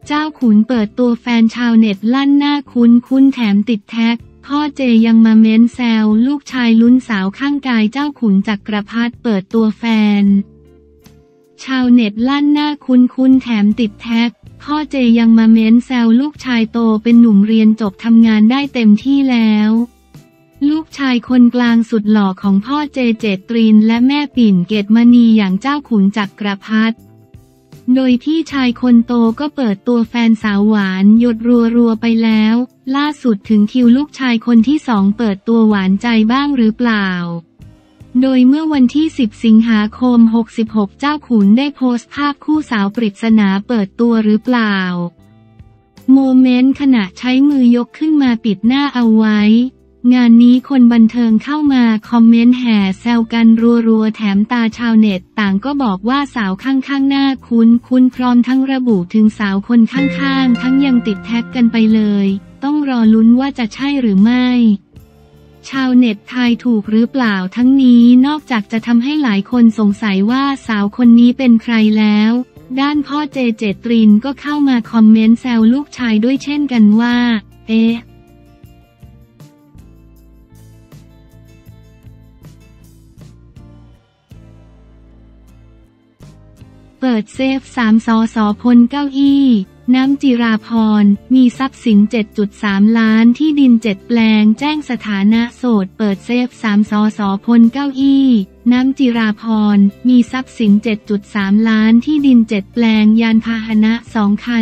เจ้าขุนเปิดตัวแฟนชาวเน็ตลั่นหน้าคุ้นแถมติดแท็กพ่อเจยังมาเม้นแซวลูกชายลุ้นสาวข้างกายเจ้าขุนจักรพรรดิเปิดตัวแฟนชาวเน็ตลั่นหน้าคุ้นแถมติดแท็กพ่อเจยังมาเม้นแซวลูกชายโตเป็นหนุ่มเรียนจบทำงานได้เต็มที่แล้วลูกชายคนกลางสุดหล่อของพ่อเจเจตรินและแม่ปิ่นเกตมณีอย่างเจ้าขุนจักรพรรดิโดยพี่ชายคนโตก็เปิดตัวแฟนสาวหวานหยดรัวไปแล้วล่าสุดถึงคิวลูกชายคนที่2เปิดตัวหวานใจบ้างหรือเปล่าโดยเมื่อวันที่10สิงหาคม66เจ้าขุนได้โพสต์ภาพคู่สาวปริศนาเปิดตัวหรือเปล่าโมเมนต์ขณะใช้มือยกขึ้นมาปิดหน้าเอาไว้งานนี้คนบันเทิงเข้ามาคอมเมนต์แห่แซวกันรัวแถมตาชาวเน็ตต่างก็บอกว่าสาวข้างหน้าคุ้นพร้อมทั้งระบุถึงสาวคนข้างทั้งยังติดแท็กกันไปเลยต้องรอลุ้นว่าจะใช่หรือไม่ชาวเน็ตทายถูกหรือเปล่าทั้งนี้นอกจากจะทำให้หลายคนสงสัยว่าสาวคนนี้เป็นใครแล้วด้านพ่อเจเจตรินก็เข้ามาคอมเมนต์แซวลูกชายด้วยเช่นกันว่าเปิดเซฟ3 สส.พ้นเก้าอี้น้ำจิราพรมีทรัพย์สิน 7.3 ล้านที่ดิน7แปลงแจ้งสถานะโสดเปิดเซฟ3 สส.พ้นเก้าอี้น้ำจิราพรมีทรัพย์สิน 7.3 ล้านที่ดิน7แปลงยานพาหนะ2คัน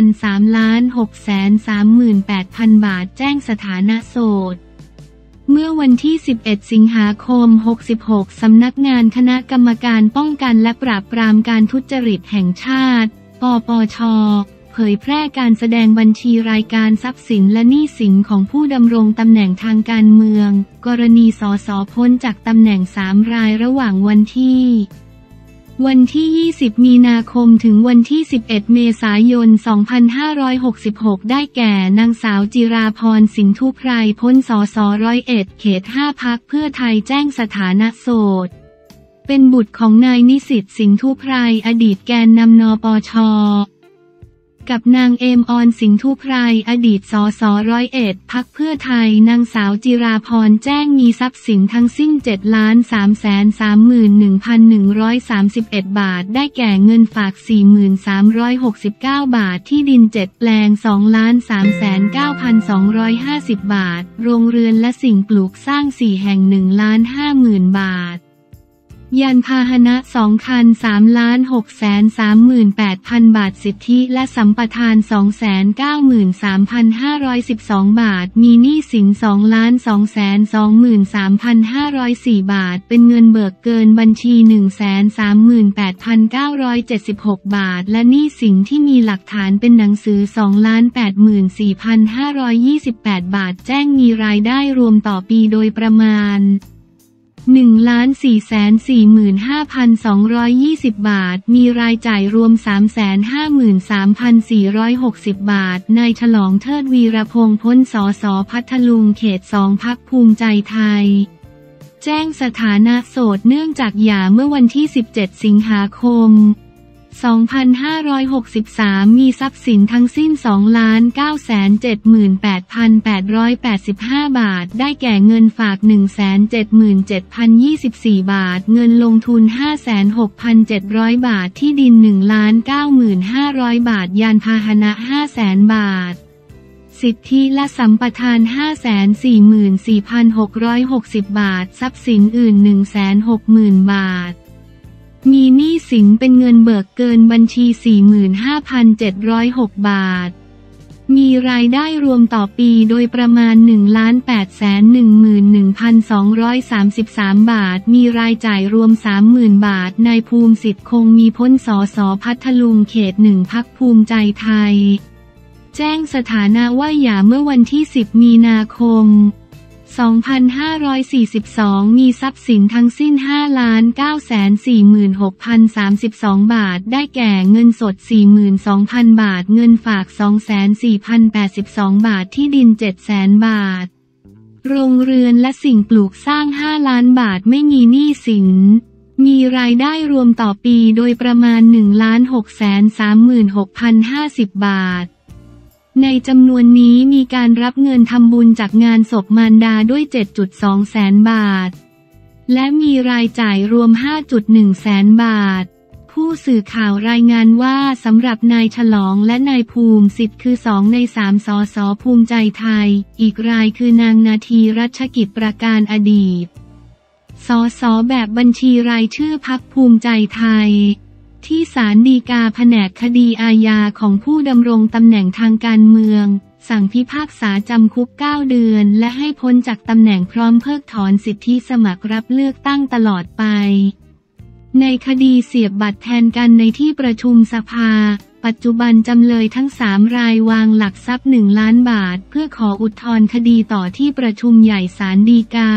3,638,000 บาทแจ้งสถานะโสดเมื่อวันที่11สิงหาคม66สำนักงานคณะกรรมการป้องกันและปราบปรามการทุจริตแห่งชาติปปช.เผยแพร่การแสดงบัญชีรายการทรัพย์สินและหนี้สินของผู้ดำรงตำแหน่งทางการเมืองกรณีสส.พ้นจากตำแหน่ง3 รายระหว่างวันที่20 มีนาคมถึงวันที่11 เมษายน 2566ได้แก่นางสาวจิราพรสินธุไพรพ้นสส101เขต5พรรคเพื่อไทยแจ้งสถานะโสดเป็นบุตรของนายนิสิตสินธุไพรอดีตแกนนำนปช.กับนางเอมออนสิงธุไพรอดีตสส101พรรคเพื่อไทยนางสาวจิราพรแจ้งมีทรัพย์สินทั้งสิ้น 7,331,131 บาทได้แก่เงินฝาก 4,369 บาทที่ดิน7แปลง 2,39,250 บาทโรงเรือนและสิ่งปลูกสร้าง4แห่ง 1,50,000 บาทยานพาหนะ2คัน 3,638,000 บาทสิทธิและสัมปทาน 293,512 บาทมีหนี้สิน 2,223,504 บาทเป็นเงินเบิกเกินบัญชี 138,976 บาทและหนี้สินที่มีหลักฐานเป็นหนังสือ 2,84,528 บาทแจ้งมีรายได้รวมต่อปีโดยประมาณ1,445,220 บาทมีรายจ่ายรวม 353,460 บาทนายฉลองเทิดวีรพงษ์พ้นสส.พัทลุงเขต2พรรคภูมิใจไทยแจ้งสถานะโสดเนื่องจากหย่าเมื่อวันที่17สิงหาคม2563มีทรัพย์สินทั้งสิ้น 2,978,885 บาทได้แก่เงินฝาก 177,024 บาทเงินลงทุน 56,700 บาทที่ดิน 1,95,000 บาทยานพาหนะ 500,000 บาทสิทธิและสัมปทาน 544,660 บาททรัพย์สินอื่น 160,000 บาทมีหนี้สินเป็นเงินเบิกเกินบัญชี 45,706 บาทมีรายได้รวมต่อปีโดยประมาณ 1,811,233 บาทมีรายจ่ายรวม 30,000 บาทนายภูมิสิทธิ์คงมีพ้นสส.พัทลุงเขต1พรรคภูมิใจไทยแจ้งสถานะว่าหย่าเมื่อวันที่10 มีนาคม2542มีทรัพย์สินทั้งสิ้น 5,946,032 บาทได้แก่เงินสด 42,000 บาทเงินฝาก 2,4,082 บาทที่ดิน 700,000 บาทโรงเรือนและสิ่งปลูกสร้าง 5 ล้านบาทไม่มีหนี้สินมีรายได้รวมต่อปีโดยประมาณ 1,636,050 บาทในจำนวนนี้มีการรับเงินทำบุญจากงานศพมารดาด้วย 7.2 แสนบาทและมีรายจ่ายรวม 5.1 แสนบาทผู้สื่อข่าวรายงานว่าสำหรับนายฉลองและนายภูมิสิทธิ์คือ2 ใน 3สสภูมิใจไทยอีกรายคือนางนาทีรัชกิจประการอดีตสสแบบบัญชีรายชื่อพรรคภูมิใจไทยที่ศาลฎีกาแผนกคดีอาญาของผู้ดำรงตำแหน่งทางการเมืองสั่งพิพากษาจำคุก9 เดือนและให้พ้นจากตำแหน่งพร้อมเพิกถอนสิทธิสมัครรับเลือกตั้งตลอดไปในคดีเสียบบัตรแทนกันในที่ประชุมสภาปัจจุบันจำเลยทั้ง3 รายวางหลักทรัพย์1 ล้านบาทเพื่อขออุทธรณ์คดีต่อที่ประชุมใหญ่ศาลฎีกา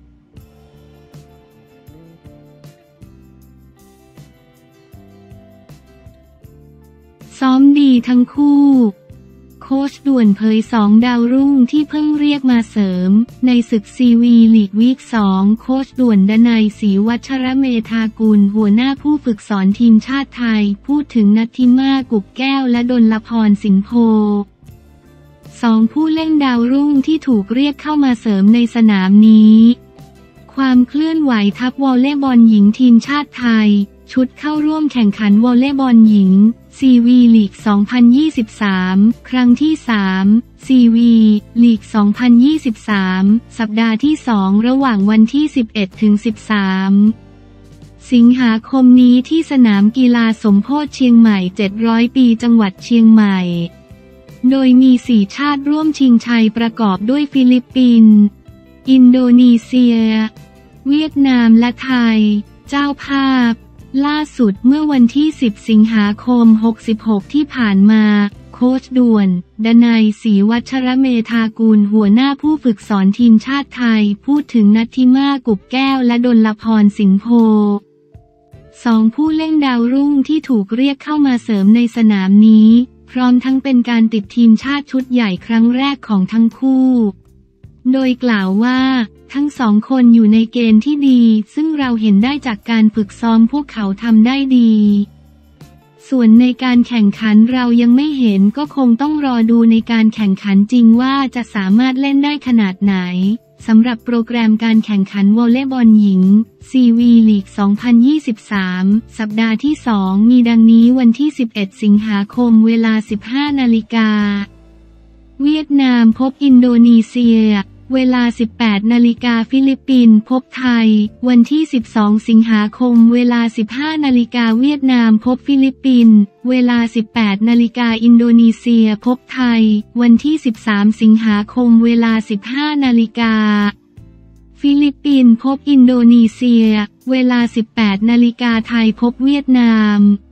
ซ้อมดีทั้งคู่โค้ชด่วนเผย2 ดาวรุ่งที่เพิ่งเรียกมาเสริมในศึกซีวีลีกวีค 2โค้ชด่วนดนัยศรีวัชรเมธากุลหัวหน้าผู้ฝึกสอนทีมชาติไทยพูดถึงนัทธิมากุบแก้วและดลพรสิงห์โพ2 ผู้เล่นดาวรุ่งที่ถูกเรียกเข้ามาเสริมในสนามนี้ความเคลื่อนไหวทัพวอลเลย์บอลหญิงทีมชาติไทยชุดเข้าร่วมแข่งขันวอลเลย์บอลหญิงซีวีลีก 2023 ครั้งที่ 3 ซีวีลีก 2023 สัปดาห์ที่ 2 ระหว่างวันที่ 11-13 สิงหาคมนี้ที่สนามกีฬาสมโพธิเชียงใหม่700 ปีจังหวัดเชียงใหม่โดยมี 4 ชาติร่วมชิงชัยประกอบด้วยฟิลิปปินส์อินโดนีเซียเวียดนามและไทยเจ้าภาพล่าสุดเมื่อวันที่ 10 สิงหาคม 66 ที่ผ่านมาโค้ชด่วนดนัยศรีวัชรเมธากุลหัวหน้าผู้ฝึกสอนทีมชาติไทยพูดถึงนัทธิมากุบแก้วและดลพรสิงห์โพ2 ผู้เล่นดาวรุ่งที่ถูกเรียกเข้ามาเสริมในสนามนี้พร้อมทั้งเป็นการติดทีมชาติชุดใหญ่ครั้งแรกของทั้งคู่โดยกล่าวว่าทั้ง2 คนอยู่ในเกณฑ์ที่ดีซึ่งเราเห็นได้จากการฝึกซ้อมพวกเขาทำได้ดีส่วนในการแข่งขันเรายังไม่เห็นก็คงต้องรอดูในการแข่งขันจริงว่าจะสามารถเล่นได้ขนาดไหนสำหรับโปรแกรมการแข่งขันวอลเลย์บอลหญิงซีวีลีก 2023 สัปดาห์ที่ 2 มีดังนี้วันที่ 11 สิงหาคมเวลา 15 นาฬิกาเวียดนามพบอินโดนีเซียเวลา 18 นาฬิกาฟิลิปปินส์พบไทยวันที่ 12 สิงหาคมเวลา 15 นาฬิกาเวียดนามพบฟิลิปปินส์เวลา 18 นาฬิกาอินโดนีเซียพบไทยวันที่ 13 สิงหาคมเวลา 15 นาฬิกาฟิลิปปินส์พบอินโดนีเซียเวลา 18 นาฬิกาไทยพบเวียดนาม